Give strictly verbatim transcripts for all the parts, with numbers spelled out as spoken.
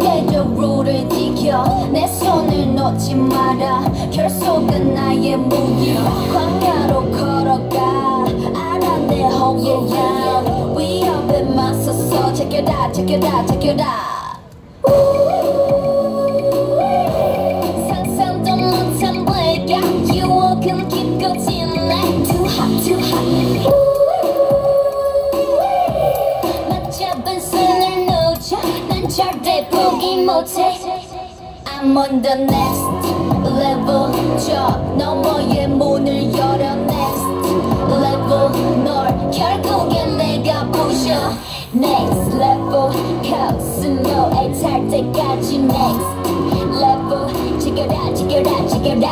절대적 룰을 지켜 내 손을 놓지 마라 결속은 나의 무기 광야로 걸어가 알아 내 홍보야 위협에 맞서서 제껴라 제껴라 제껴라 상상도 못한 블랙 유혹은 깊고 진해 Too hot too hot 맞잡은 손을 놓쳐 난 절대 포기 못해 I'm on the next level 저 너머의 문을 열어 next level 널 결국엔 내가 부셔 next level 코스모에 탈 때까지 next level 지겨라 지겨라 지겨라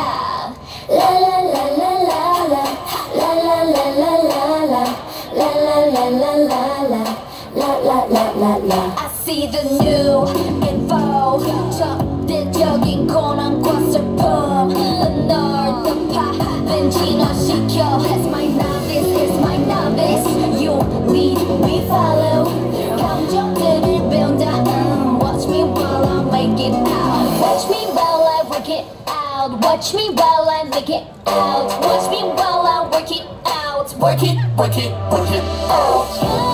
라라라라라라 라라라라라라 라라라라라라 라라라라라 I see the new info 적대적인 고난과 슬픔 널 덮아 진화시켜 It's my novice, it's my novice You lead, we follow 감정들을 배운다 um, Watch me while I make it out Watch me while I work it out Watch me while I make it out Watch me while I work it out Work it, work it, work it out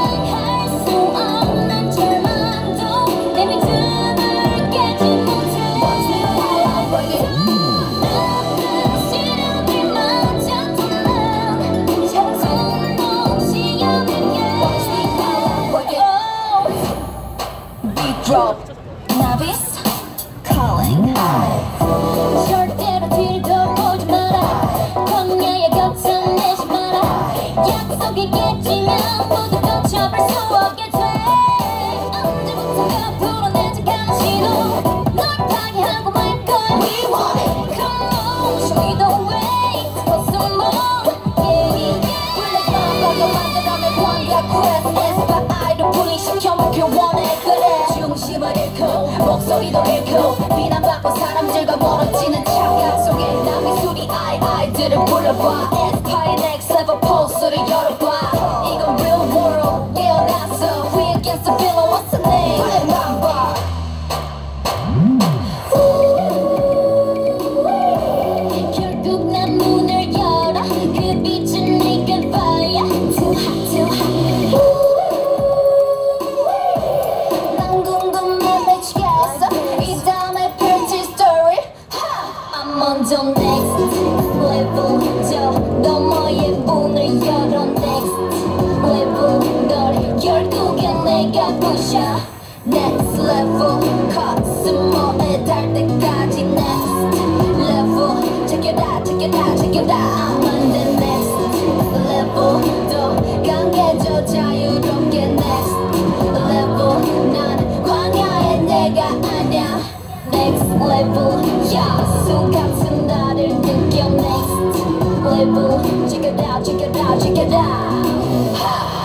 Drop novice calling 절대로 뒤를 돌아보지 마라 광야의 곁을 내지 마라 약속이 깨지면 모두 거쳐볼 수 없게 돼 언제부턴가 불어내지 감시도 널 파괴하고 말 거야 We want it Come on show me the way for some more Yeah yeah 원래 마음껏 만들어낸 광야 quest It's by idol 분리시켜 먹길 원해 그래 중심을 잃고 목소리도 잃고 비난받고 사람들과 멀어지는 착각 속에 남의 수리 아이 아이들을 불러봐 Aspire next level 포스를 열어봐 이건 real world 깨어났어 We against the villain what's the name 말만 봐 결국 난 문을 열어 그 빛은 네가 봐야 Too hot too hot I'm on the next level 저 너머의 문을 열어 next level 널 결국엔 내가 부셔 next level 코스모에 달 때까지 next level 제껴라 제껴라 제껴라 I'm on the next level 더 강해져 자유롭게 next level 난 광야의 내가 아냐 next level 야수 같은 나를 느껴 next level check it out check it out check it out